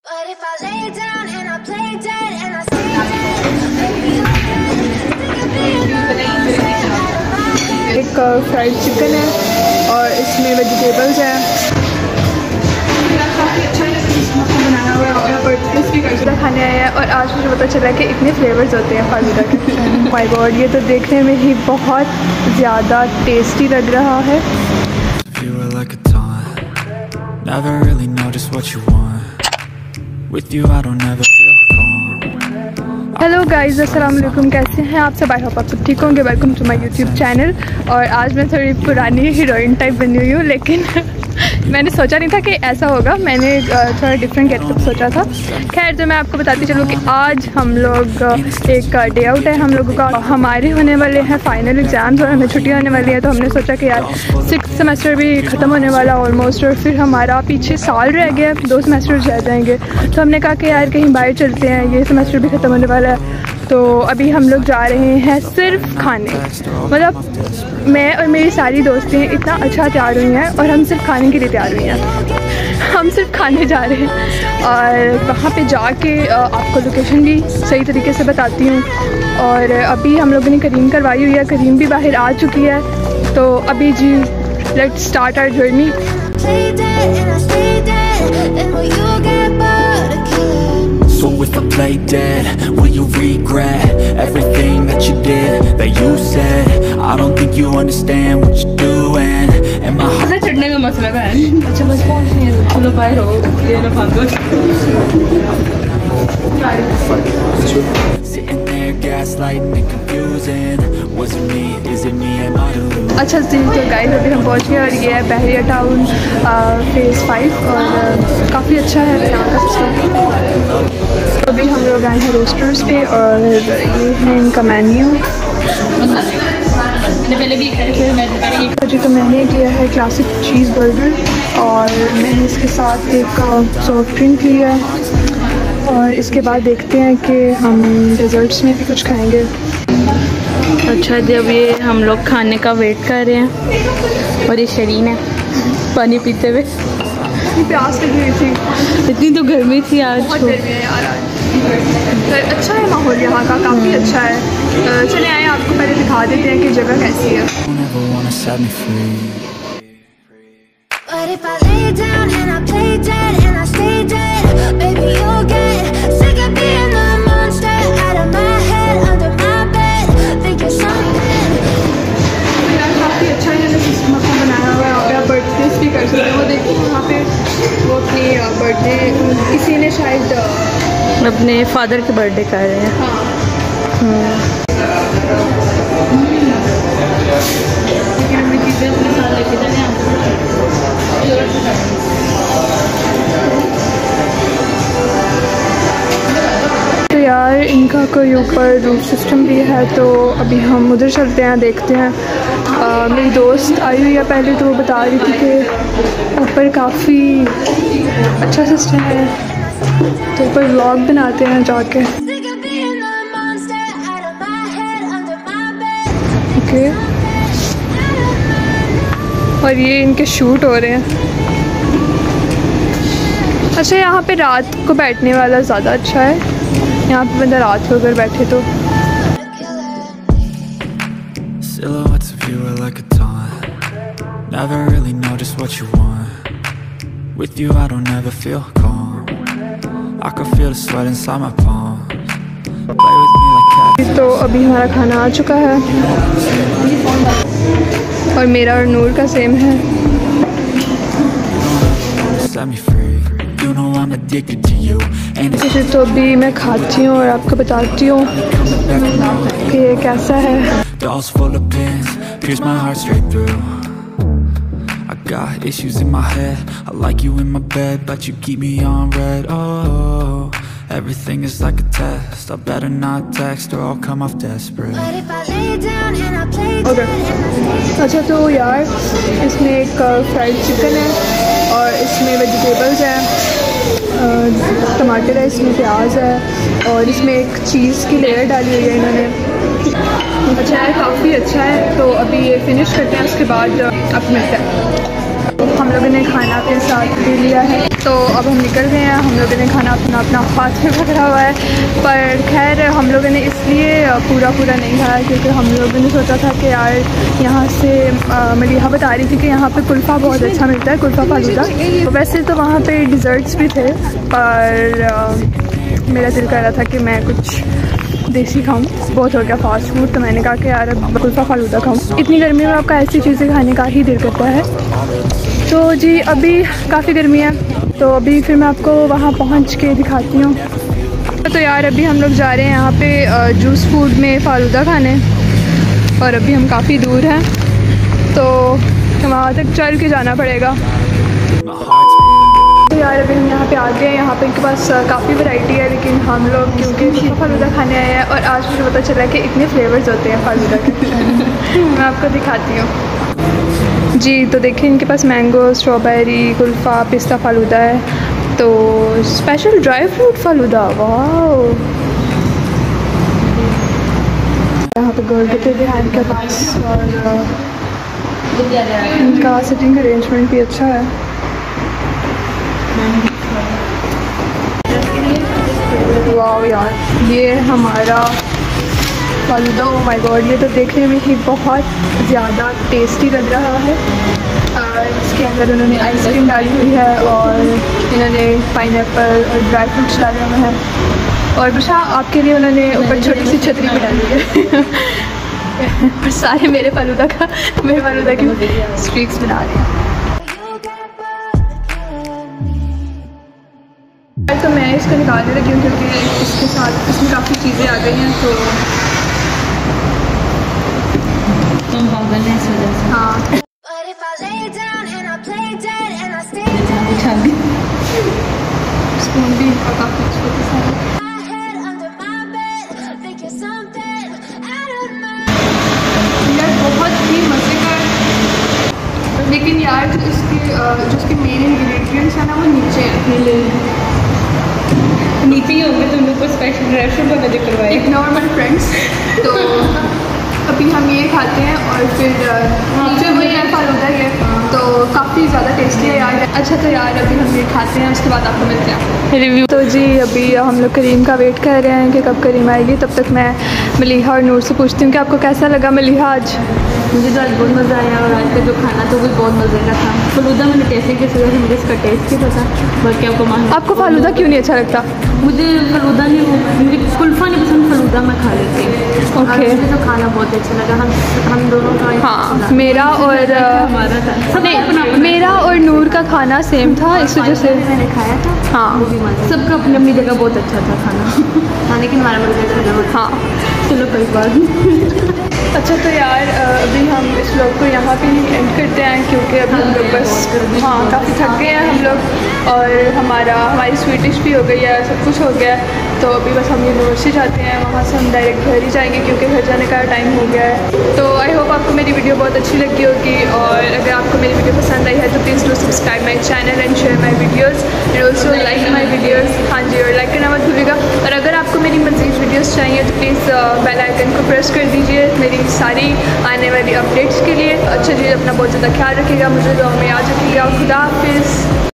But if I lay down and I play dead and I stay dead, एक fried chicken है और इसमें vegetables हैं। खाने आए हैं और आज मुझे पता चला कि इतने फ्लेवर्स होते हैं फालूदा के। माय गॉड, ये तो देखने में ही बहुत ज़्यादा टेस्टी लग रहा है। हेलो गाइज़, अस्सलाम वालेकुम। कैसे हैं आप सब? आई होप आप सब ठीक होंगे। Welcome to my YouTube channel. और आज मैं थोड़ी पुरानी हीरोइन टाइप बनी हुई हूँ, लेकिन मैंने सोचा नहीं था कि ऐसा होगा। मैंने थोड़ा डिफरेंट गेटअप सोचा था। खैर, तो मैं आपको बताती चलूँ कि आज हम लोग एक डे आउट है हम लोगों का। हमारे होने वाले हैं फाइनल एग्ज़ाम्स और हमें छुट्टियाँ होने वाली हैं, तो हमने सोचा कि यार 6th सेमेस्टर भी ख़त्म होने वाला ऑलमोस्ट, और फिर हमारा पीछे साल रह गया, 2 सेमेस्टर रह जाएंगे। तो हमने कहा कि यार कहीं बाहर चलते हैं, ये सेमेस्टर भी ख़त्म होने वाला है। तो अभी हम लोग जा रहे हैं सिर्फ खाने, मतलब मैं और मेरी सारी दोस्तें इतना अच्छा तैयार हुई हैं और हम सिर्फ खाने के लिए तैयार हुई हैं। हम सिर्फ खाने जा रहे हैं और वहाँ पे जाके आपको लोकेशन भी सही तरीके से बताती हूँ। और अभी हम लोगों ने करीम करवाई हुई है, करीम भी बाहर आ चुकी है। तो अभी जी let's start our journey. So if I play dead, will you regret everything that you did, that you said? I don't think you understand what you're doing. And my heart चढ़ने का मसला है। अच्छा बस पहुँचने हैं, चलो बाहर हो ये ना भागो। sitting there gaslighting and confusing. Was it me? Is it me? Am I deluded? अच्छा जी, तो गाइस अभी हम पहुँच गए और ये है बहरिया टाउन फेज़ 5 और काफ़ी अच्छा है यहाँ का सिस्टम। तो अभी हम लोग आए हैं रोस्टर्स पे और ये है इनका मेन्यू। जी, तो मैंने किया है क्लासिक चीज़ बर्गर और मैंने इसके साथ एक सॉफ्ट ड्रिंक लिया है। और इसके बाद देखते हैं कि हम डेजर्ट्स में भी कुछ खाएंगे। अच्छा, जब ये हम लोग खाने का वेट कर रहे हैं और ये शरीन है पानी पीते हुए। प्यास लगी हुई थी, इतनी तो गर्मी थी आज। बहुत गर्मी है यार आज। अच्छा है माहौल यहाँ का, काफ़ी अच्छा है। चले आए आपको पहले दिखा देते हैं कि जगह कैसी है। but if I lay down and I play dead and I stay dead, baby you'll get sick of being the monster out of my head, under my bed, thinking something. यार काफ़ी अच्छा इन्होंने सिस्टम अपना बनाया हुआ है। आप birthday भी कर सकते हो। वो देखिए वहाँ पे वो अपनी बर्थडे किसी ने शायद अपने फादर के बर्थडे कर रहे हैं। हाँ। चीज़ें अपने साथ लेके जाने। तो यार इनका कोई ऊपर रूफ सिस्टम भी है, तो अभी हम उधर चलते हैं, देखते हैं। मेरी दोस्त आई हुई है पहले, तो वो बता रही थी कि ऊपर काफ़ी अच्छा सिस्टम है, तो ऊपर व्लॉग बनाते हैं जाके। ओके, और ये इनके शूट हो रहे हैं। अच्छा, यहाँ पे रात को बैठने वाला ज़्यादा अच्छा है। यहाँ पे बंदा रात को अगर बैठे तो। Silhouettes of you are like a taunt. Never really know just what you want. With you I don't ever feel calm. I can feel the sweat inside my palms. Play with me like cat. तो अभी हमारा खाना आ चुका है और मेरा और नूर का सेम है। Set me free. You know I'm addicted to you. And it's तो अभी मैं खाती हूँ और आपको बताती हूँ कि ये कैसा है। dolls full of pins, pierce my heart straight through. I got issues in my head. I like you in my bed, but you keep me on red. Oh, everything is like a test. I better not text or I'll come off desperate. But if I lay down and I play dead okay, अच्छा तो यार इसमें एक fried chicken है और इसमें vegetables हैं, टमाटर है, इसमें प्याज है और इसमें एक चीज़ की लेयर डाली हुई है इन्होंने। अच्छा है, काफ़ी अच्छा है। तो अभी ये फिनिश करते हैं, उसके बाद अब मिलते हैं। हम हम लोगों ने खाना अपने साथ ले लिया है, तो अब हम निकल गए हैं। हम लोगों ने खाना अपना हाथ में पकड़ा हुआ है, पर खैर हम लोगों ने इसलिए पूरा नहीं खाया क्योंकि हम लोगों ने सोचा था कि यार यहाँ से मलिहा बता रही थी कि यहाँ पे कुल्फ़ा बहुत अच्छा मिलता है, कुल्फ़ा फालूदा। वैसे तो वहाँ पे डिज़र्ट्स भी थे, पर मेरा दिल कर रहा था कि मैं कुछ देसी खाऊं। बहुत हो गया फास्ट फूड, तो मैंने कहा कि यार अब कुल्फ़ा फालूदा खाऊं। इतनी गर्मी में आपका ऐसी चीज़ें खाने का ही दिल करता है। तो जी अभी काफ़ी गर्मी है, तो अभी फिर मैं आपको वहाँ पहुँच के दिखाती हूँ। तो यार अभी हम लोग जा रहे हैं यहाँ पे जूस फूड में फालूदा खाने, और अभी हम काफ़ी दूर हैं, तो वहाँ तक चल के जाना पड़ेगा। तो यार अभी हम यहाँ पे आ गए हैं। यहाँ पे इनके पास काफ़ी वैरायटी है, लेकिन हम लोग क्योंकि फालूदा खाने आए हैं, और आज मुझे पता चला कि इतने फ्लेवर्स होते हैं फालूदा के। मैं आपको दिखाती हूँ जी। तो देखिए इनके पास मैंगो, स्ट्रॉबेरी, कुल्फ़ा, पिस्ता फालूदा है, तो स्पेशल ड्राई फ्रूट फालूदा। वाह, यहाँ पे गोलगप्पे भी हैं इनके पास, और इनका सिटिंग अरेंजमेंट भी अच्छा है। वाह यार, ये हमारा फालूदा, ओह माय गॉड, ये तो देखने में ही बहुत ज़्यादा टेस्टी लग रहा है। इसके अंदर उन्होंने आइसक्रीम डाली हुई है, और इन्होंने पाइनएप्पल और ड्राई फ्रूट्स डाले हुए हैं, और बुशा आपके लिए उन्होंने ऊपर छोटी सी छतरी भी डाली है। और सारे मेरे फालूदा की स्ट्रीक्स बना रहे हैं। तो मैं इसको निकालने लगी हूँ क्योंकि इसके साथ इसमें काफ़ी चीज़ें आ गई हैं, तो हाँ स्पून भी काफ़ी छोटे सारे। यार बहुत ही मज़े का, लेकिन यार जो इसके मेन इंग्रेडिएंट्स हैं ना वो नीचे ही होंगे, तो उन लोग को स्पेशल रेस्टोरेंट वाला जिक्र करवाए। Ignore my friends. तो अभी हम ये खाते हैं, और फिर नीचे वही यार फालूदा है, तो काफ़ी ज़्यादा टेस्टी है यार। अच्छा तो यार अभी हम ये खाते हैं, उसके बाद आपको मिलते हैं रिव्यू। तो जी अभी हम लोग करीम का वेट कर रहे हैं कि कब करीम आएगी। तब तक मैं मलिहा और नूर से पूछती हूँ कि आपको कैसा लगा मलिहा आज। मुझे तो आज बहुत मज़ा आया, और आज का जो खाना तो वो बहुत मज़े का था। फालूदा मैंने टेस्ट किया, वजह से मुझे इसका टेस्ट ही पता। बाकी आपको फालूदा क्यों नहीं अच्छा लगता? मुझे फालूदा नहीं, मुझे कुल्फ़ा नहीं पसंद, फालूदा मैं खा लेती हूँ। ओके, मुझे तो खाना बहुत अच्छा लगा। हम दोनों का, हाँ मेरा और हमारा था नहीं, मेरा और नूर का खाना सेम था, इस वजह से मैंने खाया था। हाँ वो भी मज़ा, सबका अपनी अपनी जगह बहुत अच्छा था खाना। हाँ लेकिन हमारा मज़ा। हाँ चलो कोई बात नहीं। अच्छा तो यार अभी हम इस व्लॉग को यहाँ पे ही एंड करते हैं, क्योंकि अभी हम लोग बस हाँ काफ़ी थक गए हैं हम लोग, और हमारी स्वीट डिश भी हो गई है, सब कुछ हो गया है। तो अभी बस हम यूनिवर्सिटी जाते हैं, वहाँ से हम डायरेक्ट घर ही जाएंगे क्योंकि घर जाने का टाइम हो गया है। तो आई होप आपको मेरी वीडियो बहुत अच्छी लगी होगी, और अगर आपको मेरी वीडियो पसंद आई है तो please do subscribe my channel and share my videos and also like my videos. हाँ जी, और लाइक करना मत भूलिएगा। और अगर आपको मेरी मज़ीद वीडियोज़ चाहिए तो प्लीज़ बेल आइकन को प्रेस कर दीजिए मेरी सारी आने वाली अपडेट्स के लिए। अच्छा जी, अपना बहुत ज़्यादा ख्याल रखिएगा, मुझे दुआ में याद रखिएगा। खुदा हाफिज़।